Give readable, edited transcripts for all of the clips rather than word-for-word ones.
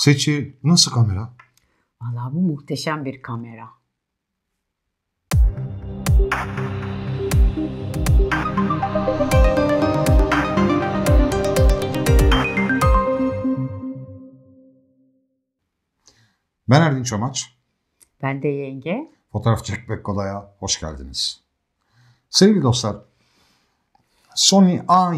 Seçil, nasıl kamera? Vallahi bu muhteşem bir kamera. Ben Erdinç Çamaç. Ben de Yenge. Fotoğrafçı Hikmet Koda'ya hoş geldiniz. Sevgili dostlar, Sony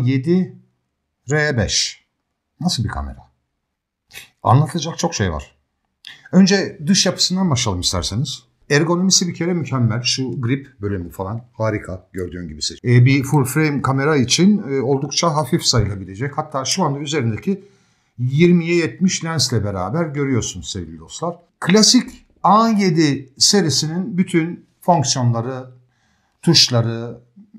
A7R5 nasıl bir kamera? Anlatacak çok şey var. Önce dış yapısından başlayalım isterseniz. Ergonomisi bir kere mükemmel. Şu grip bölümü falan harika, gördüğün gibi seç. Bir full frame kamera için oldukça hafif sayılabilecek. Hatta şu anda üzerindeki 20'ye 70 lensle beraber görüyorsunuz sevgili dostlar. Klasik A7 serisinin bütün fonksiyonları, tuşları,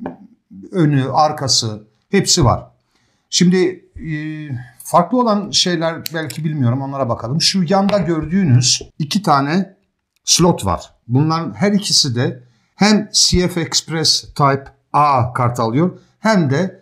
önü, arkası hepsi var. Şimdi farklı olan şeyler belki bilmiyorum, onlara bakalım. Şu yanda gördüğünüz 2 tane slot var. Bunların her ikisi de hem CF Express Type A kart alıyor hem de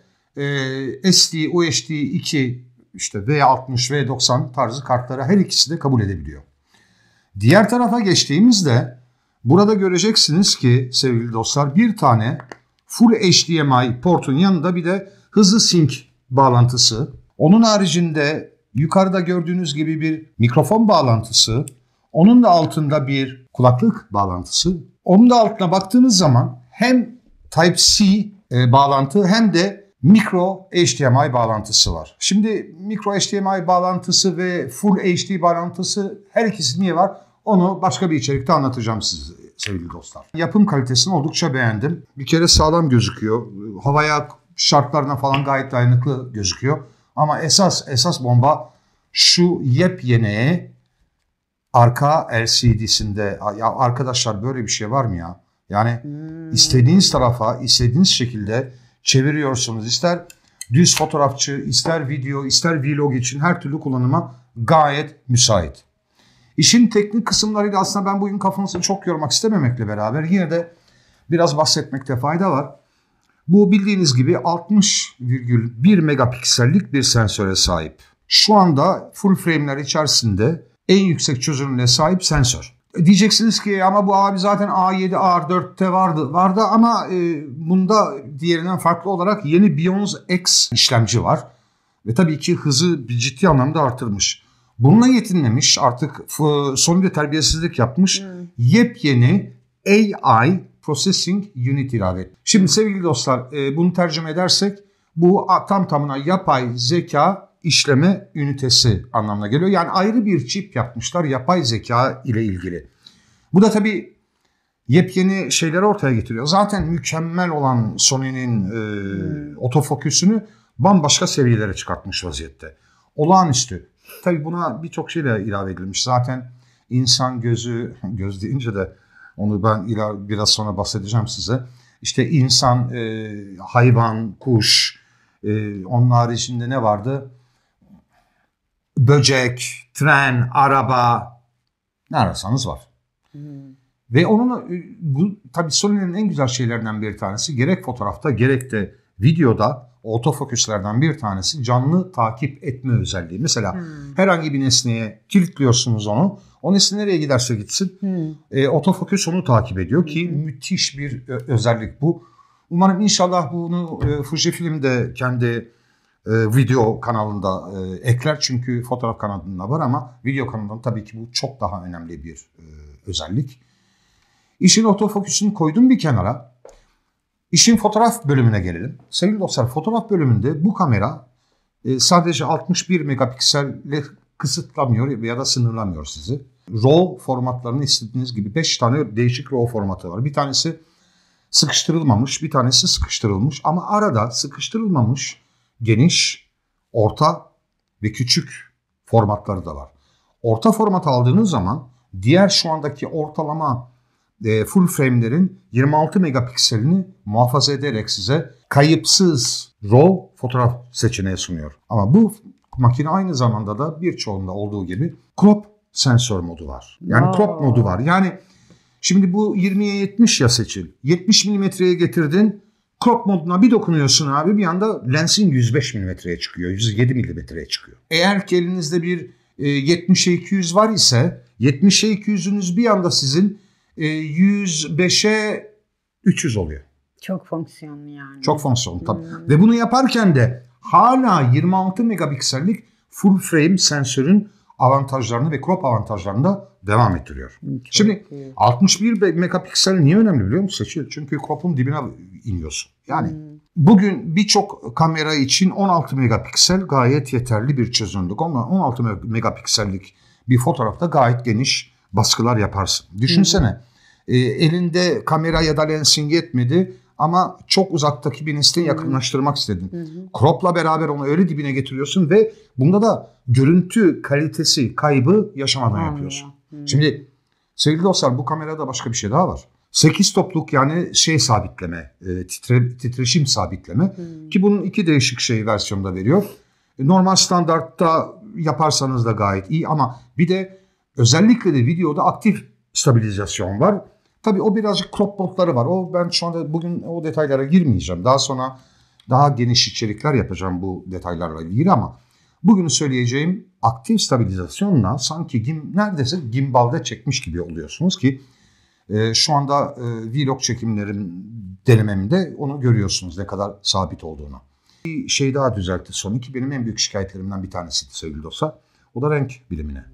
SD, UHD 2 işte V60, V90 tarzı kartları her ikisi de kabul edebiliyor. Diğer tarafa geçtiğimizde burada göreceksiniz ki sevgili dostlar bir tane Full HDMI portun yanında bir de hızlı sync bağlantısı. Onun haricinde yukarıda gördüğünüz gibi bir mikrofon bağlantısı. Onun da altında bir kulaklık bağlantısı. Onun da altına baktığınız zaman hem Type-C bağlantı hem de Micro HDMI bağlantısı var. Şimdi Micro HDMI bağlantısı ve Full HD bağlantısı her ikisi niye var? Onu başka bir içerikte anlatacağım size sevgili dostlar. Yapım kalitesini oldukça beğendim. Bir kere sağlam gözüküyor. Havaya şartlarına falan gayet dayanıklı gözüküyor. Ama esas bomba şu yepyeni arka LCD'sinde. Ya arkadaşlar böyle bir şey var mı ya? Yani istediğiniz tarafa, istediğiniz şekilde çeviriyorsunuz. İster düz fotoğrafçı, ister video, ister vlog için her türlü kullanıma gayet müsait. İşin teknik kısımlarıyla aslında ben bugün kafanızı çok yormak istememekle beraber yine de biraz bahsetmekte fayda var. Bu bildiğiniz gibi 60,1 megapiksellik bir sensöre sahip. Şu anda full frame'ler içerisinde en yüksek çözünürlüğe sahip sensör. Diyeceksiniz ki ama bu abi zaten A7, A4'te vardı ama bunda diğerinden farklı olarak yeni Bionz X işlemci var. Ve tabii ki hızı bir ciddi anlamda artırmış. Bununla yetinmemiş, artık Sony'de terbiyesizlik yapmış. Yepyeni AI Processing Unit ilave etti. Şimdi sevgili dostlar bunu tercüme edersek bu tam tamına yapay zeka işleme ünitesi anlamına geliyor. Yani ayrı bir çip yapmışlar yapay zeka ile ilgili. Bu da tabii yepyeni şeyleri ortaya getiriyor. Zaten mükemmel olan Sony'nin otofokusunu bambaşka seviyelere çıkartmış vaziyette. Olağanüstü. Tabii buna birçok şeyle ilave edilmiş. Zaten insan göz deyince de onu ben biraz sonra bahsedeceğim size. İşte insan, hayvan, kuş, onun haricinde ne vardı? Böcek, tren, araba, ne ararsanız var. Ve onun bu tabii Sony'nin en güzel şeylerinden bir tanesi gerek fotoğrafta gerek de videoda otofokuslardan bir tanesi canlı takip etme özelliği. Mesela herhangi bir nesneye kilitliyorsunuz onu. O nesne nereye giderse gitsin otofokus onu takip ediyor ki müthiş bir özellik bu. Umarım inşallah bunu Fujifilm de kendi video kanalında ekler. Çünkü fotoğraf kanalında var ama video kanalında tabii ki bu çok daha önemli bir özellik. İşin otofokusunu koydum bir kenara. İşin fotoğraf bölümüne gelelim. Sevgili dostlar fotoğraf bölümünde bu kamera sadece 61 megapikselle kısıtlamıyor ya da sınırlamıyor sizi. RAW formatlarını istediğiniz gibi 5 tane değişik RAW formatı var. Bir tanesi sıkıştırılmamış, bir tanesi sıkıştırılmış ama arada sıkıştırılmamış geniş, orta ve küçük formatları da var. Orta format aldığınız zaman diğer şu andaki ortalama full frame'lerin 26 megapikselini muhafaza ederek size kayıpsız RAW fotoğraf seçeneği sunuyor. Ama bu makine aynı zamanda da birçoğunda olduğu gibi crop sensör modu var. Yani crop modu var. Yani şimdi bu 20'ye 70 ya Seçil. 70 milimetreye getirdin. Crop moduna bir dokunuyorsun abi bir anda lensin 105 milimetreye çıkıyor. 107 milimetreye çıkıyor. Eğer ki elinizde bir 70'e 200 var ise 70'e 200'ünüz bir anda sizin 105'e 300 oluyor. Çok fonksiyonlu yani. Çok fonksiyonlu tabii. Ve bunu yaparken de hala 26 megapiksellik full frame sensörün avantajlarını ve crop avantajlarını da devam ettiriyor. Şimdi 61 megapiksel niye önemli biliyor musun Seçil? Çünkü crop'un dibine iniyorsun. Yani bugün birçok kamera için 16 megapiksel gayet yeterli bir çözünürlük. 16 megapiksellik bir fotoğrafta gayet geniş baskılar yaparsın. Düşünsene elinde kamera ya da lensin yetmedi ama çok uzaktaki bir nesneyi yakınlaştırmak istedin. Crop'la beraber onu öyle dibine getiriyorsun ve bunda da görüntü kalitesi kaybı yaşamadan yapıyorsun. Şimdi sevgili dostlar, bu kamerada başka bir şey daha var. 8 topluk yani sabitleme, titreşim sabitleme ki bunun iki değişik versiyonda veriyor. Normal standartta yaparsanız da gayet iyi ama bir de özellikle de videoda aktif stabilizasyon var. Tabii o birazcık crop modları var. Ben şu anda bugün o detaylara girmeyeceğim. Daha sonra daha geniş içerikler yapacağım bu detaylarla ilgili ama bugün söyleyeceğim aktif stabilizasyonla sanki neredeyse gimbalde çekmiş gibi oluyorsunuz ki şu anda vlog çekimlerim denememde onu görüyorsunuz ne kadar sabit olduğunu. Bir şey daha düzeltti Sony ki benim en büyük şikayetlerimden bir tanesiydi sevgili dostlar. O da renk bilimine.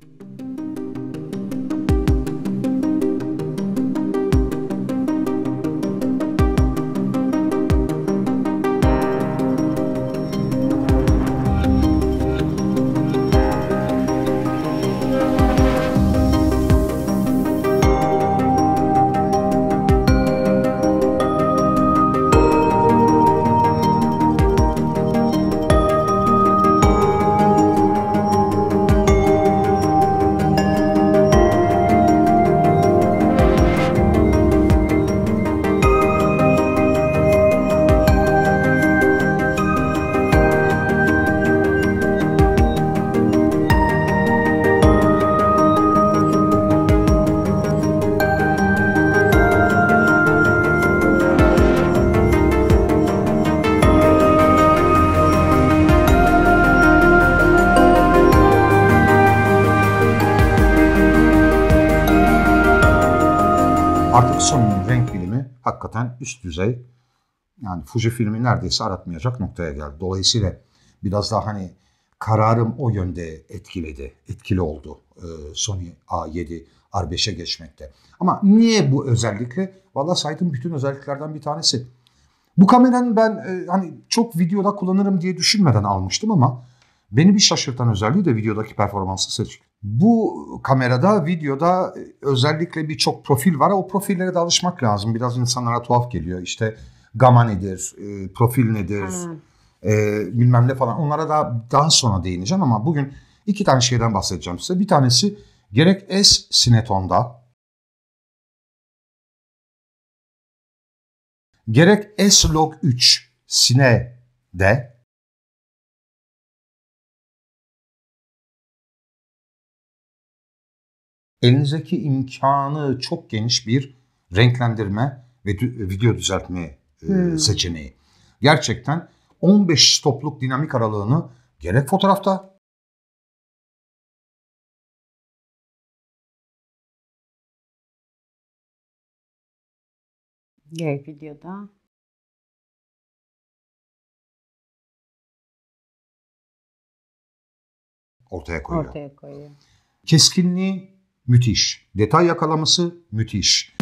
Artık Sony'nin renk bilimi hakikaten üst düzey. Yani Fujifilm'i neredeyse aratmayacak noktaya geldi. Dolayısıyla biraz daha kararım o yönde etkili oldu Sony A7 R5'e geçmekte. Ama niye bu özellikle? Vallahi saydığım bütün özelliklerden bir tanesi. Bu kameranın ben çok videoda kullanırım diye düşünmeden almıştım ama beni bir şaşırtan özelliği de videodaki performansı seçtik. Bu kamerada, videoda özellikle birçok profil var. O profillere de alışmak lazım. Biraz insanlara tuhaf geliyor. İşte gamma nedir, profil nedir, bilmem ne falan. Onlara daha sonra değineceğim ama bugün iki tane şeyden bahsedeceğim size. Bir tanesi gerek S Cineton'da, gerek S-Log3 Cine'de elinizdeki imkanı çok geniş bir renklendirme ve video düzeltme seçeneği. Gerçekten 15 stopluk dinamik aralığını gerek fotoğrafta gerek videoda ortaya koyuyor. koyuyor. Keskinliği müthiş. Detay yakalaması müthiş.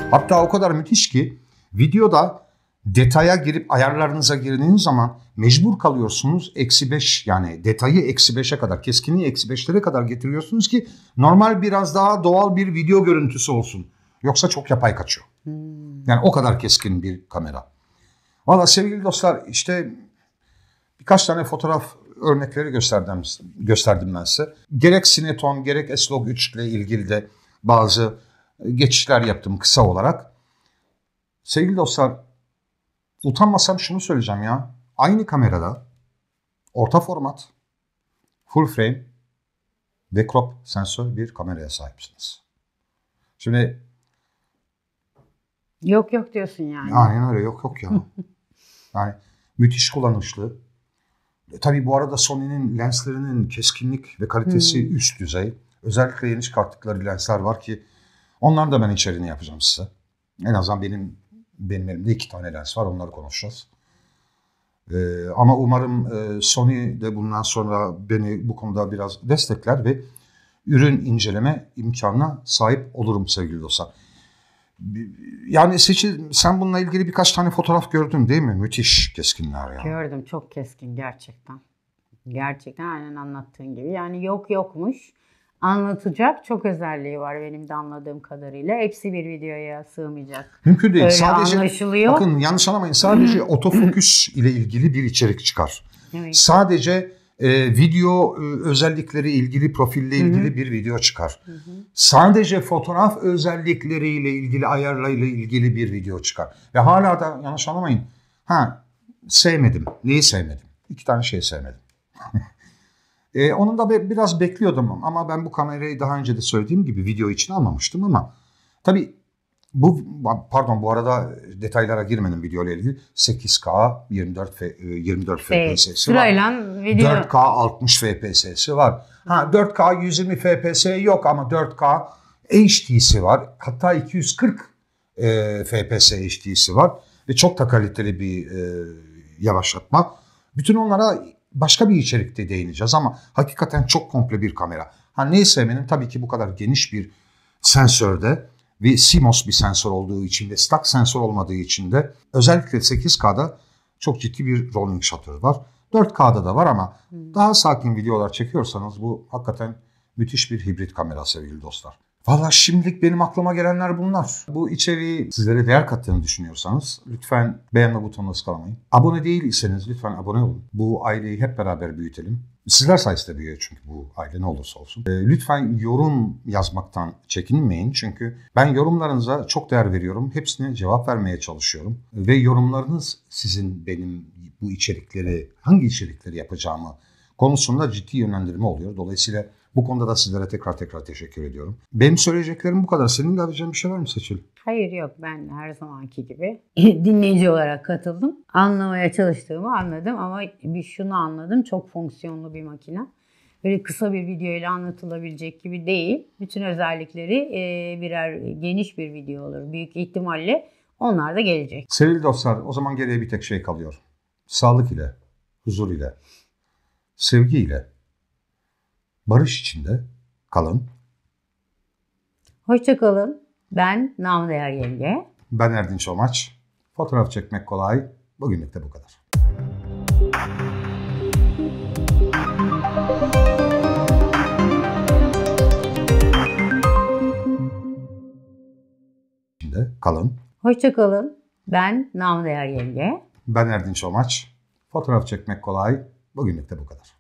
Hatta o kadar müthiş ki videoda detaya girip ayarlarınıza girdiğiniz zaman mecbur kalıyorsunuz -5, yani detayı -5'e kadar, keskinliği -5'lere kadar getiriyorsunuz ki normal biraz daha doğal bir video görüntüsü olsun. Yoksa çok yapay kaçıyor. Yani o kadar keskin bir kamera. Valla sevgili dostlar, işte birkaç tane fotoğraf örnekleri gösterdim ben size. Gerek Cineton gerek S-Log3 ile ilgili de bazı geçişler yaptım kısa olarak. Sevgili dostlar, utanmasam şunu söyleyeceğim ya. Aynı kamerada orta format, full frame ve crop sensör bir kameraya sahipsiniz. Şimdi Yok diyorsun yani. aynen öyle, yok ya. Yani müthiş kullanışlı. Tabii bu arada Sony'nin lenslerinin keskinlik ve kalitesi üst düzey. Özellikle yeni çıkarttıkları lensler var ki onların da ben içeriğini yapacağım size. En azından benim elimde 2 tane lens var, onları konuşacağız. Ama umarım Sony de bundan sonra beni bu konuda biraz destekler ve ürün inceleme imkanına sahip olurum sevgili dostlar. Yani Seçil, sen bununla ilgili birkaç tane fotoğraf gördün değil mi? Müthiş keskinler ya. Gördüm, çok keskin gerçekten. Gerçekten aynen anlattığın gibi. Yani yokmuş. Anlatacak çok özelliği var benim de anladığım kadarıyla. Hepsi bir videoya sığmayacak. Mümkün değil. Öyle sadece anlaşılıyor. Bakın yanlış anlamayın. Sadece otofokus ile ilgili bir içerik çıkar. Evet. Sadece video özellikleri ilgili, profille ilgili bir video çıkar. Sadece fotoğraf özellikleriyle ilgili, ayarlarıyla ilgili bir video çıkar. Ve hala da yanlış anlamayın. Sevmedim. Neyi sevmedim? 2 tane şey sevmedim. Onun da biraz bekliyordum ama ben bu kamerayı daha önce de söylediğim gibi video için almamıştım ama tabii bu arada detaylara girmedim video ile ilgili. 8K 24 FPS'si var. Sırayla video. 4K 60 FPS'si var. 4K 120 FPS yok ama 4K HD'si var. Hatta 240 FPS HD'si var ve çok da kaliteli bir yavaşlatma. Bütün onlara başka bir içerikte değineceğiz ama hakikaten çok komple bir kamera. Neyi sevmenin, tabii ki bu kadar geniş bir sensörde ve CMOS bir sensör olduğu için de stock sensör olmadığı için de özellikle 8K'da çok ciddi bir rolling shutter var. 4K'da da var ama daha sakin videolar çekiyorsanız bu hakikaten müthiş bir hibrit kamera sevgili dostlar. Valla şimdilik benim aklıma gelenler bunlar. Bu içeriği sizlere değer kattığını düşünüyorsanız lütfen beğenme butonuna ıskalamayın. Abone değilseniz lütfen abone olun. Bu aileyi hep beraber büyütelim. Sizler sayesinde büyüyor çünkü bu aile, ne olursa olsun. Lütfen yorum yazmaktan çekinmeyin çünkü ben yorumlarınıza çok değer veriyorum. Hepsine cevap vermeye çalışıyorum. Ve yorumlarınız sizin benim bu içerikleri, hangi içerikleri yapacağımı konusunda ciddi yönlendirme oluyor. Dolayısıyla bu konuda da sizlere tekrar teşekkür ediyorum. Benim söyleyeceklerim bu kadar. Senin de yapacağın bir şey var mı Seçil? Hayır, yok, ben her zamanki gibi dinleyici olarak katıldım. Anlamaya çalıştığımı anladım ama şunu anladım: çok fonksiyonlu bir makine. Böyle kısa bir video ile anlatılabilecek gibi değil. Bütün özellikleri birer geniş bir video olur. Büyük ihtimalle onlar da gelecek. Sevgili dostlar, o zaman geriye bir tek şey kalıyor. Sağlık ile, huzur ile, sevgi ile, barış içinde kalın. Hoşça kalın. Ben Namdeğer Yenge. Ben Erdinç Omaç. Fotoğraf çekmek kolay. Bugünlük de bu kadar. Şimdi kalın. Hoşça kalın. Ben Namdeğer Yenge. Ben Erdinç Omaç. Fotoğraf çekmek kolay. Bugünlük de bu kadar.